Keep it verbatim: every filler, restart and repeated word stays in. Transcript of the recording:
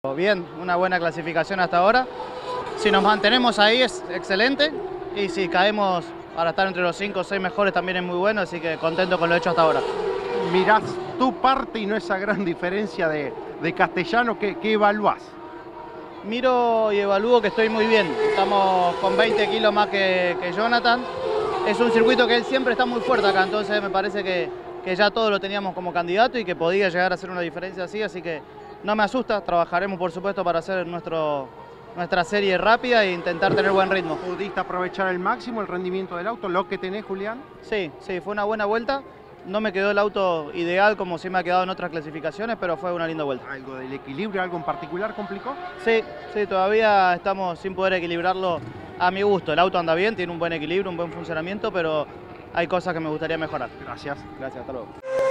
Bien, una buena clasificación hasta ahora. Si nos mantenemos ahí es excelente y si caemos para estar entre los cinco o seis mejores también es muy bueno, así que contento con lo hecho hasta ahora. Mirás tu parte y no esa gran diferencia de, de Castellano, ¿qué, qué evaluás? Miro y evalúo que estoy muy bien, estamos con veinte kilos más que, que Jonathan. Es un circuito que él siempre está muy fuerte acá, entonces me parece que, que ya todos lo teníamos como candidato y que podía llegar a hacer una diferencia así, así que no me asusta, trabajaremos por supuesto para hacer nuestro, nuestra serie rápida e intentar tener buen ritmo. ¿Pudiste aprovechar al máximo el rendimiento del auto, lo que tenés, Julián? Sí, sí, fue una buena vuelta. No me quedó el auto ideal como sí me ha quedado en otras clasificaciones, pero fue una linda vuelta. ¿Algo del equilibrio, algo en particular complicó? Sí, sí, todavía estamos sin poder equilibrarlo a mi gusto. El auto anda bien, tiene un buen equilibrio, un buen funcionamiento, pero hay cosas que me gustaría mejorar. Gracias. Gracias, hasta luego.